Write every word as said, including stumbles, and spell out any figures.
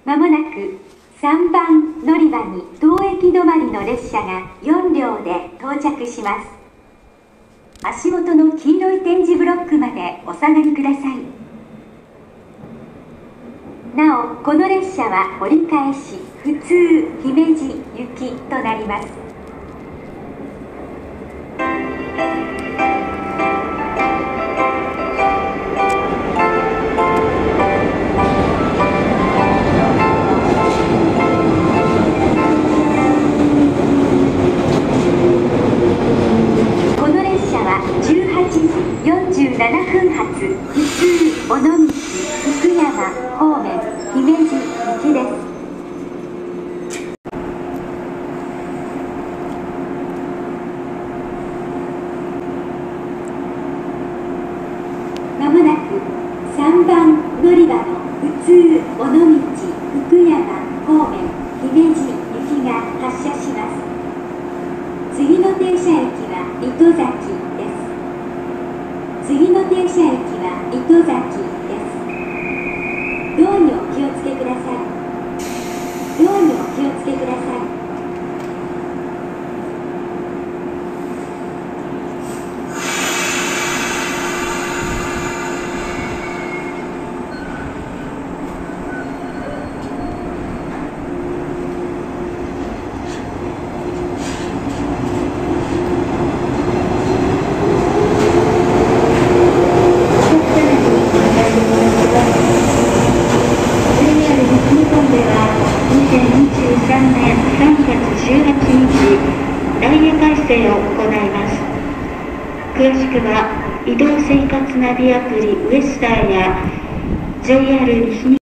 まもなくさんばん乗り場に当駅止まりの列車がよんりょうで到着します。足元の黄色い点字ブロックまでお下がりください。なお、この列車は折り返し普通姫路行きとなります。じゅうはちじよんじゅうななふん発普通尾道福山方面姫路行きです。まもなくさんばん乗り場の普通尾道福山方面姫路行きが発車します。次の停車駅は糸崎です。次の停車駅は糸崎です。ドアにお気をつけください。ドアにお気をつけください。 ダイヤ改正を行います。詳しくは移動生活ナビアプリウエスターや ジェイアール 西日